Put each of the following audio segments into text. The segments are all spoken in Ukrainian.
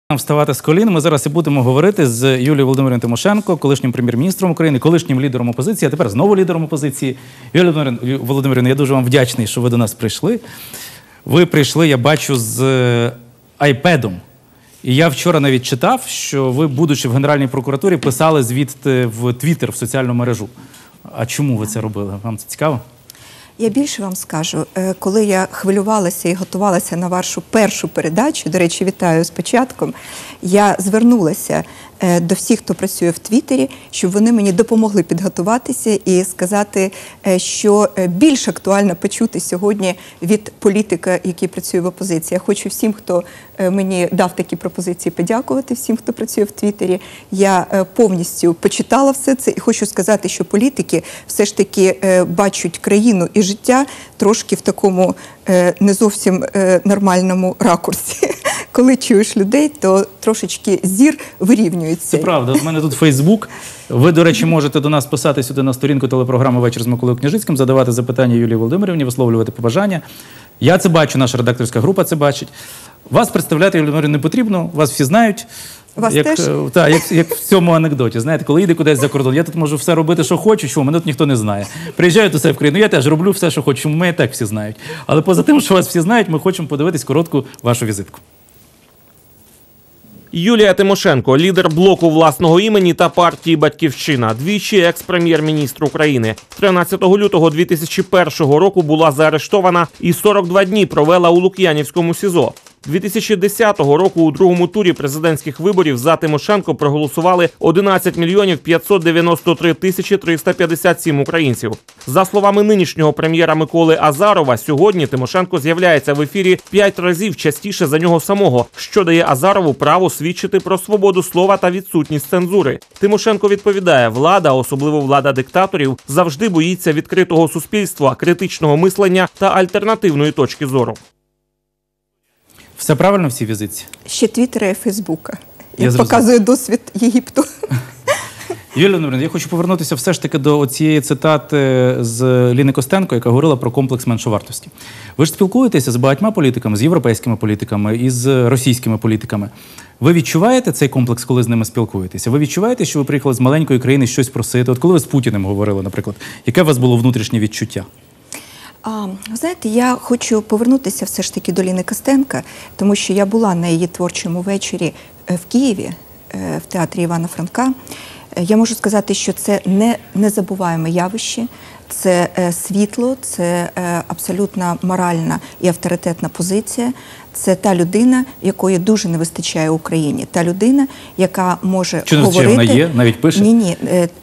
Вставати з колін. Ми зараз і будемо говорити з Юлією Володимирівною Тимошенко, колишнім прем'єр-міністром України, колишнім лідером опозиції, а тепер знову лідером опозиції. Юлія Володимирівна, я дуже вам вдячний, що ви до нас прийшли. Ви прийшли, я бачу, з айпедом. І я вчора навіть читав, що ви, будучи в Генеральній прокуратурі, писали звіт в Твіттер, в соціальну мережу. А чому ви це робили? Вам це цікаво? Я більше вам скажу, коли я хвилювалася і готувалася на вашу першу передачу, до речі, вітаю з початком, я звернулася до всіх, хто працює в Твіттері, щоб вони мені допомогли підготуватися і сказати, що більш актуально почути сьогодні від політика, який працює в опозиції. Я хочу всім, хто мені дав такі пропозиції, подякувати, всім, хто працює в Твіттері. Я повністю почитала все це і хочу сказати, що політики все ж таки бачать країну і життя трошки в такому не зовсім нормальному ракурсі. Коли чуєш людей, то трошечки зір вирівнюється. Це правда. У мене тут Фейсбук. Ви, до речі, можете до нас писати сюди на сторінку телепрограми «Вечір з Миколою Княжицьким», задавати запитання Юлії Володимирівні, висловлювати побажання. Я це бачу, наша редакторська група це бачить. Вас представляти, Юлія Володимирівна, не потрібно, вас всі знають. Вас теж? Як в цьому анекдоті. Знаєте, коли їде кудись за кордон, я тут можу все робити, що хочу, чому мене тут ніхто не знає. Приїжджаю до себе в країну, я теж роблю все, що хочу, чому мене так всі знають. Але поза тим, що вас всі знають, ми хочемо подивитись коротку вашу візитку. Юлія Тимошенко – лідер блоку власного імені та партії «Батьківщина», двічі екс-прем'єр-міністр України. 13 лютого 2001 року була заарештована і 42 дні провела у Лук'янівському СІЗО. 2010 року у другому турі президентських виборів за Тимошенко проголосували 11 мільйонів 593 тисячі 357 українців. За словами нинішнього прем'єра Миколи Азарова, сьогодні Тимошенко з'являється в ефірі 5 разів частіше за нього самого, що дає Азарову право свідчити про свободу слова та відсутність цензури. Тимошенко відповідає, влада, особливо влада диктаторів, завжди боїться відкритого суспільства, критичного мислення та альтернативної точки зору. Все правильно в цій візитці? Ще Твіттера і Фейсбука. Як показує досвід Єгипту. Юлія Володимирівна, я хочу повернутися все ж таки до цієї цитати з Ліни Костенко, яка говорила про комплекс меншовартості. Ви ж спілкуєтеся з багатьма політиками, з європейськими політиками і з російськими політиками. Ви відчуваєте цей комплекс, коли з ними спілкуєтеся? Ви відчуваєте, що ви приїхали з маленької країни щось просити? От коли ви з Путіним говорили, наприклад, яке у вас було внутрішнє відчуття? Ви знаєте, я хочу повернутися все ж таки до Ліни Костенко, тому що я була на її творчому вечорі в Києві, в театрі Івана Франка. Я можу сказати, що це незабуваєме явище, це світло, це абсолютно моральна і авторитетна позиція. Це та людина, якої дуже не вистачає Україні. Та людина, яка може говорити... Вона є? Навіть пише? Ні.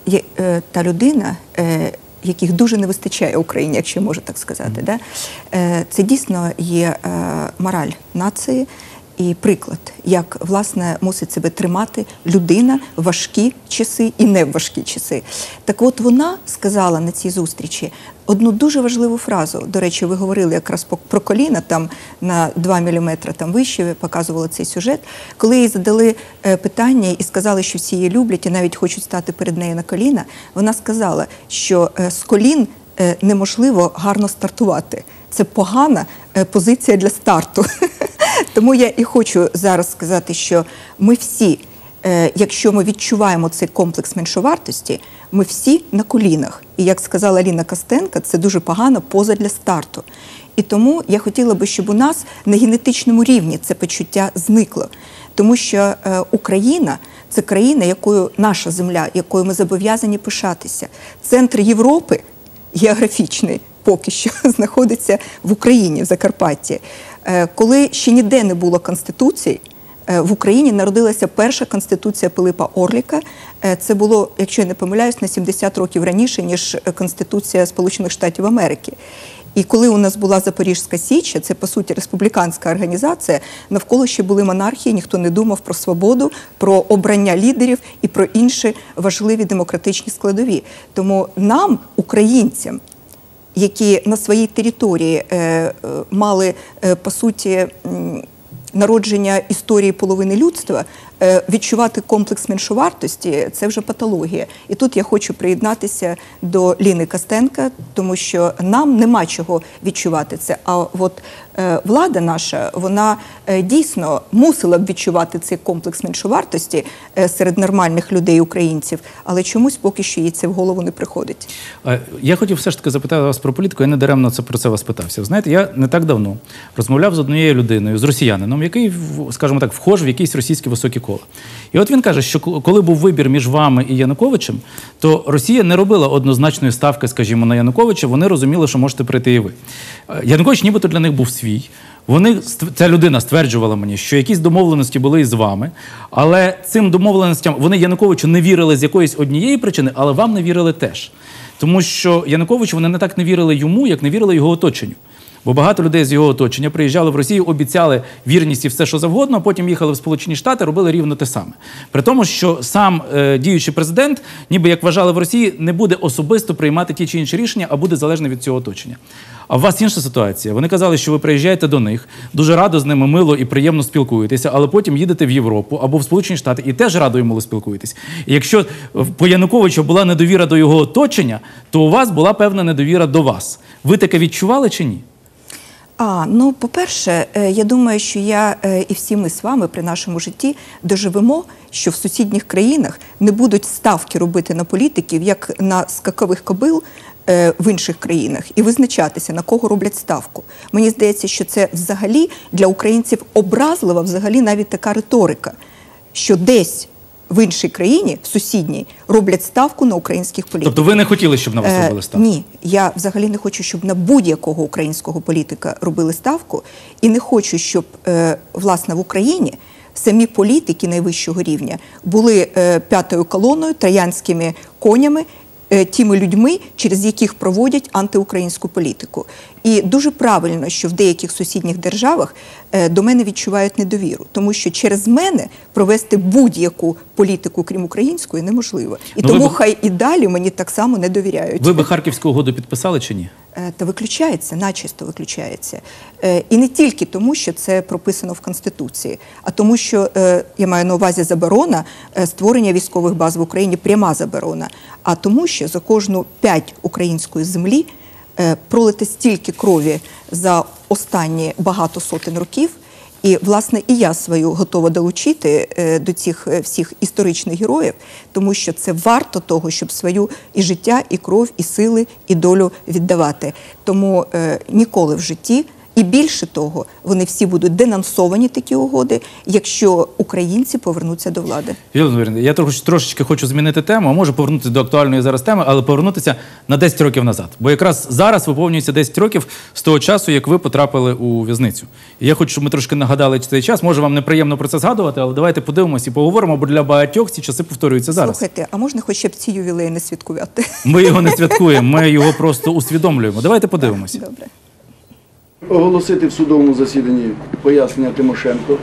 Та людина... яких дуже не вистачає Україні, якщо можу так сказати. Да? Це дійсно є мораль нації і приклад, як, власне, мусить себе тримати людина в важкі часи і не в важкі часи. Так от вона сказала на цій зустрічі одну дуже важливу фразу. До речі, ви говорили якраз про коліна, там на 2 міліметри там вище, ви показували цей сюжет. Коли їй задали питання і сказали, що всі її люблять і навіть хочуть стати перед нею на коліна, вона сказала, що з колін неможливо гарно стартувати. Це погана позиція для старту. Тому я і хочу зараз сказати, що ми всі, якщо ми відчуваємо цей комплекс меншовартості, ми всі на колінах. І, як сказала Ліна Костенко, це дуже погана поза для старту. І тому я хотіла би, щоб у нас на генетичному рівні це почуття зникло. Тому що Україна – це країна, якою наша земля, якою ми зобов'язані пишатися. Центр Європи географічний поки що знаходиться в Україні, в Закарпатті. Коли ще ніде не було конституції, в Україні народилася перша конституція Пилипа Орлика. Це було, якщо я не помиляюсь, на 70 років раніше, ніж Конституція Сполучених Штатів Америки. І коли у нас була Запорізька Січ, це, по суті, республіканська організація, навколо ще були монархії, ніхто не думав про свободу, про обрання лідерів і про інші важливі демократичні складові. Тому нам, українцям, які на своїй території мали, по суті, народження історії половини людства, відчувати комплекс меншовартості – це вже патологія. І тут я хочу приєднатися до Ліни Костенко, тому що нам нема чого відчувати це. А от влада наша, вона дійсно мусила б відчувати цей комплекс меншовартості серед нормальних людей, українців, але чомусь поки що їй це в голову не приходить. Я хотів все ж таки запитати вас про політику, я не даремно про це вас питався. Знаєте, я не так давно розмовляв з однією людиною, з росіянином, який, скажімо так, вхож в якісь російські високі кола. І от він каже, що коли був вибір між вами і Януковичем, то Росія не робила однозначної ставки, скажімо, на Януковича, вони розуміли, що можете прийти і ви. Янукович нібито для них був свій. Ця людина стверджувала мені, що якісь домовленості були із вами, але цим домовленостям вони Януковичу не вірили з якоїсь однієї причини, але вам не вірили теж. Тому що Януковичу вони не так не вірили йому, як не вірили його оточенню. Бо багато людей з його оточення приїжджали в Росію, обіцяли вірність і все, що завгодно, а потім їхали в Сполучені Штати, робили рівно те саме. При тому, що сам діючий президент, ніби як вважали в Росії, не буде особисто приймати ті чи інші рішення, а буде залежний від цього оточення. А у вас інша ситуація. Вони казали, що ви приїжджаєте до них, дуже радо з ними мило і приємно спілкуєтеся, але потім їдете в Європу або в Сполучені Штати і теж радо і мило спілкуєтесь. І якщо по Януковичу була недовіра до його оточення, то у вас була певна недовіра до вас. Ви таке відчували чи ні? Ну, по-перше, я думаю, що я і всі ми з вами при нашому житті доживемо, що в сусідніх країнах не будуть ставки робити на політиків, як на скакових кобил в інших країнах, і визначатися, на кого роблять ставку. Мені здається, що це взагалі для українців образлива взагалі навіть така риторика, що десь в іншій країні, в сусідній, роблять ставку на українських політиків. Тобто ви не хотіли, щоб на вас робили ставку? Ні, я взагалі не хочу, щоб на будь-якого українського політика робили ставку, і не хочу, щоб, власне, в Україні самі політики найвищого рівня були п'ятою колоною, троянськими конями, тими людьми, через яких проводять антиукраїнську політику. І дуже правильно, що в деяких сусідніх державах до мене відчувають недовіру, тому що через мене провести будь-яку політику, крім української, неможливо. І тому хай і далі мені так само не довіряють. Ви би Харківську угоду підписали чи ні? Та виключається, начисто виключається. І не тільки тому, що це прописано в Конституції, а тому, що, я маю на увазі заборона створення військових баз в Україні, пряма заборона, а тому, що за кожну 5 української землі пролите стільки крові за останні багато сотень років, і, власне, і я свою готова долучити до цих всіх історичних героїв, тому що це варто того, щоб свою і життя, і кров, і сили, і долю віддавати. Тому ніколи в житті, і більше того, вони всі будуть денонсовані, такі угоди, якщо українці повернуться до влади. Юлія Володимирівна, я трошечки хочу змінити тему, а можу повернутися до актуальної зараз теми, але повернутися на 10 років назад. Бо якраз зараз виповнюється 10 років з того часу, як ви потрапили у в'язницю. І я хочу, щоб ми трошки нагадали цей час. Може, вам неприємно про це згадувати, але давайте подивимося і поговоримо, бо для багатьох ці часи повторюються зараз. Слухайте, а можна хоча б ці ювілеї не святкувати? Ми його не святкуємо, ми його просто усвідомлюємо. Давайте подивимося. Добре. Оголосити в судовому засіданні пояснення Тимошенко.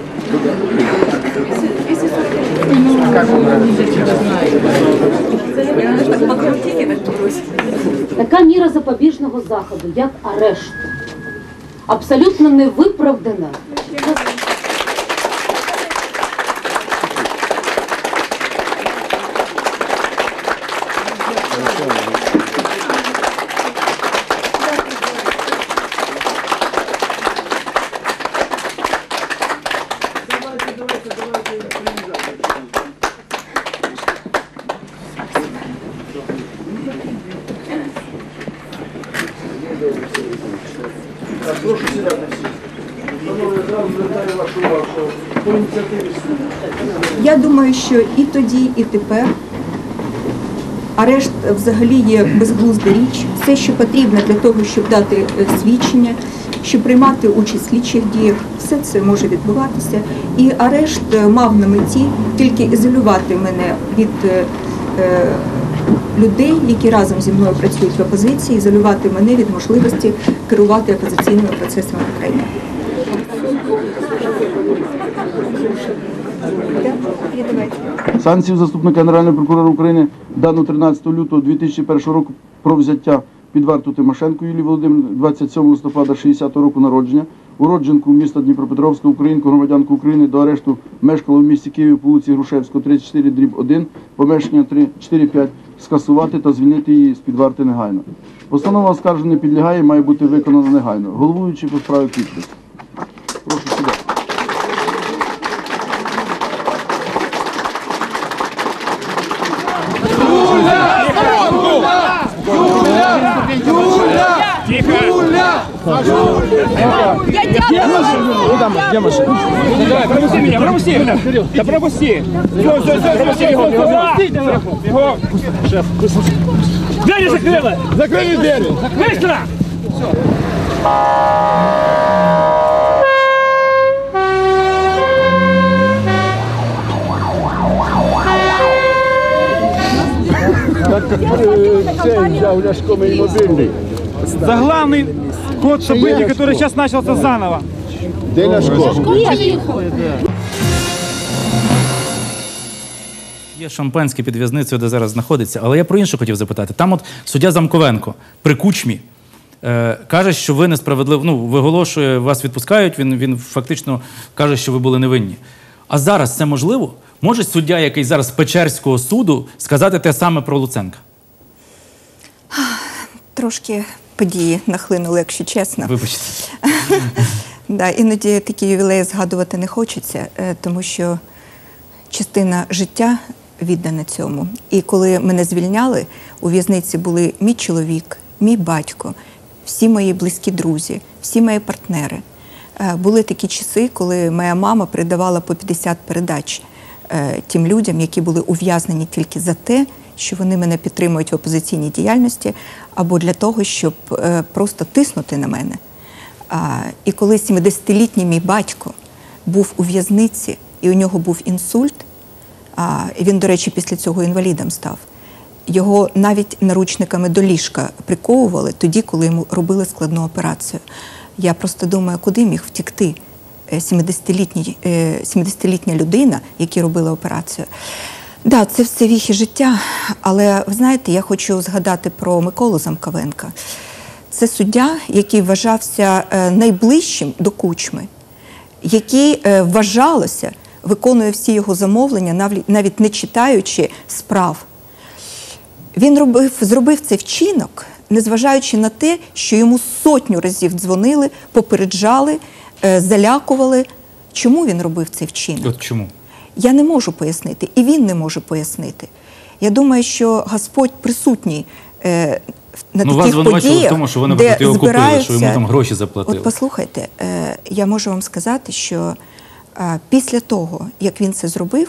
Така міра запобіжного заходу, як арешт, абсолютно невиправдана. Прошу сідати всі. Шановні, зараз звертаю вашу увагу, що по ініціативі суду. Я думаю, що і тоді, і тепер арешт взагалі є безглузда річ. Все, що потрібно для того, щоб дати свідчення, щоб приймати участь в слідчих діях, все це може відбуватися. І арешт мав на меті тільки ізолювати мене від людей, які разом зі мною працюють в опозиції, ізолювати мене від можливості керувати опозиційними процесами в Україні. Санкцію заступника Генерального прокурора України дану 13 лютого 2001 року про взяття під варту Тимошенко Юлії Володимирівни 27 листопада 60-го року народження, уродженку міста Дніпропетровська, українку, громадянку України, до арешту мешкала в місті Києві по вулиці Грушевського, 34/1, помешкання 345, скасувати та звільнити її з-під варти негайно. Постанова оскарження не підлягає, має бути виконана негайно. Головуючий по справі підпис. Прошу сюди. Давай, пропусти меня, пропусти! Да пропусти! Бегом! Шеф, двери закрыла! Закрыли двери! Быстро! Заглавный ход событий, который сейчас начался заново. Є шампанське під в'язницею, де зараз знаходиться, але я про інше хотів запитати. Там от суддя Замковенко при Кучмі каже, що ви несправедливо, ну, виголошує, вас відпускають, він фактично каже, що ви були невинні. А зараз це можливо? Може суддя, який зараз з Печерського суду, сказати те саме про Луценка? Трошки події нахлинули, якщо чесно. Вибачте. Да, іноді такі ювілеї згадувати не хочеться, тому що частина життя віддана цьому. І коли мене звільняли, у в'язниці були мій чоловік, мій батько, всі мої близькі друзі, всі мої партнери. Були такі часи, коли моя мама передавала по 50 передач тим людям, які були ув'язнені тільки за те, що вони мене підтримують в опозиційній діяльності, або для того, щоб просто тиснути на мене. І коли 70-літній мій батько був у в'язниці, і у нього був інсульт, він, до речі, після цього інвалідом став, його навіть наручниками до ліжка приковували тоді, коли йому робили складну операцію. Я просто думаю, куди міг втекти 70-літня людина, якій робили операцію. Так, це все віхи життя, але, ви знаєте, я хочу згадати про Миколу Замковенка. Це суддя, який вважався найближчим до Кучми, який, вважалося, виконує всі його замовлення, навіть не читаючи справ. Він зробив цей вчинок, незважаючи на те, що йому сотню разів дзвонили, попереджали, залякували. Чому він робив цей вчинок? От чому? Я не можу пояснити, і він не може пояснити. Я думаю, що Господь присутній на вас таких звинувачували подіях, в тому, що ви, де наприклад, його купили, що йому там гроші заплатили. От послухайте, я можу вам сказати, що після того, як він це зробив,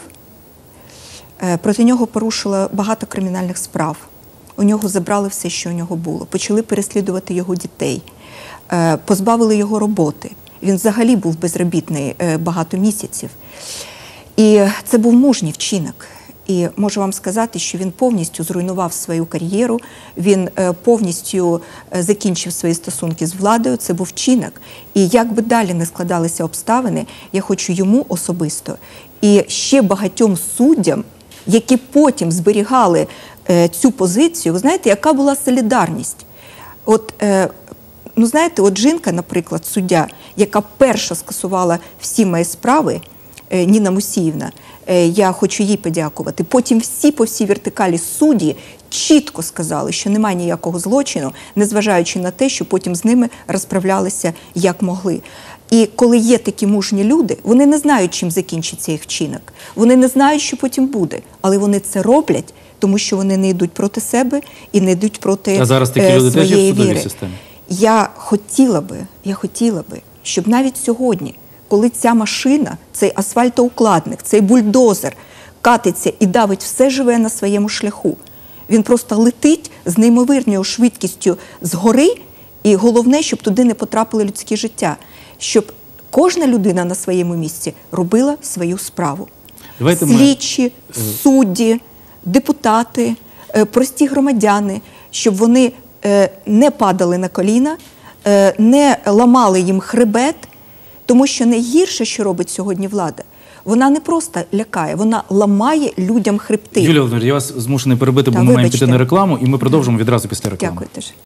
проти нього порушило багато кримінальних справ. У нього забрали все, що у нього було. Почали переслідувати його дітей, позбавили його роботи. Він взагалі був безробітний багато місяців. І це був мужній вчинок. І можу вам сказати, що він повністю зруйнував свою кар'єру, він повністю закінчив свої стосунки з владою, це був вчинок. І як би далі не складалися обставини, я хочу йому особисто і ще багатьом суддям, які потім зберігали цю позицію, ви знаєте, яка була солідарність. От, ну знаєте, от жінка, наприклад, суддя, яка перша скасувала всі мої справи, Ніна Мусіївна, я хочу їй подякувати. Потім всі по всій вертикалі судді чітко сказали, що немає ніякого злочину, незважаючи на те, що потім з ними розправлялися як могли. І коли є такі мужні люди, вони не знають, чим закінчиться їх вчинок. Вони не знають, що потім буде, але вони це роблять, тому що вони не йдуть проти себе і не йдуть проти А зараз такі люди теж є в судовій віри. системі? Я хотіла би, щоб навіть сьогодні, коли ця машина, цей асфальтоукладник, цей бульдозер катиться і давить все живе на своєму шляху, він просто летить з неймовірною швидкістю згори, і головне, щоб туди не потрапили людське життя, щоб кожна людина на своєму місці робила свою справу. Слідчі, судді, депутати, прості громадяни, щоб вони не падали на коліна, не ламали їм хребет, тому що найгірше, що робить сьогодні влада, вона не просто лякає, вона ламає людям хребти. Юлія Володимирівна, я вас змушений перебити, бо ми маємо піти на рекламу, і ми продовжимо відразу після реклами. Дякую теж.